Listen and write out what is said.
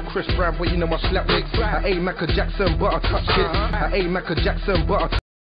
Chris Brown, but you know I slap it. I ain't Micheal Jackson, but I touch it. I ain't Micheal Jackson, but I